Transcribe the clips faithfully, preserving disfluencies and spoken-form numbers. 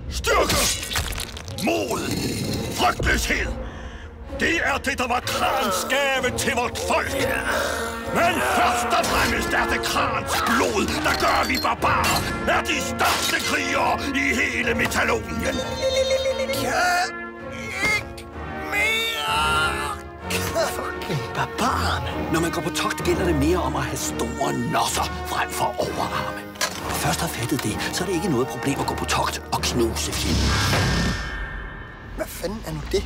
Styrke! Mod! Frygtløshed! Det er det, der var Krans gave til vort folk. Men først og fremmest er det Krans blod, der gør, at vi barbarer er de største krigere i hele Metallonien. Kan ikke mere! Fucking barbarerne. Når man går på togt, gælder det mere om at have store nosser frem for overarme. Når du først har fattet det, så er det ikke noget problem at gå på togt og knuse fjenden. Hvad fanden er nu det?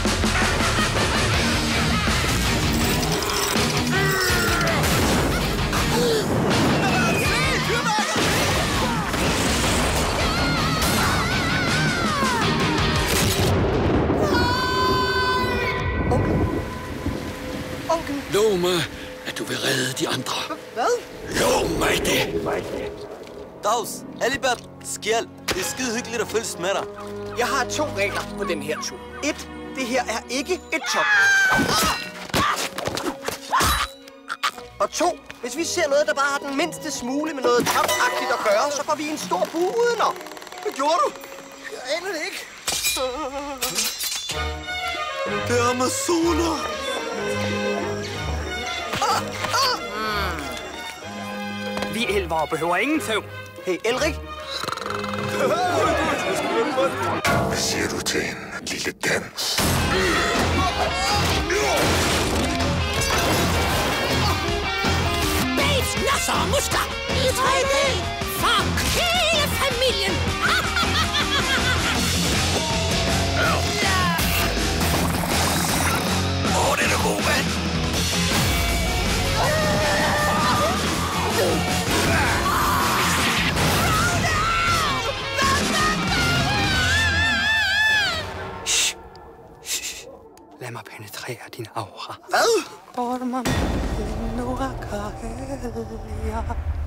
Lov mig, at du vil redde de andre. Hvad? Lov mig det. Dags, Alibert, Skjald. Det er skide hyggeligt at følges med dig. Jeg har to regler på den her tur. Et, det her er ikke et top. Og to, hvis vi ser noget, der bare har den mindste smule med noget topagtigt at gøre, så får vi en stor bue udenom. Hvad gjorde du? Jeg aner det ikke. Det er Amazoner. Vi elvere behøver ingen søvn. Hey, Elrik. Hvad siger du til en lille dans? Babes, nosser og muskler i tre D for hele familien. Åh, oh, det er da god, mand. Lad mig penetrere din aura. Hvad? Forman, nu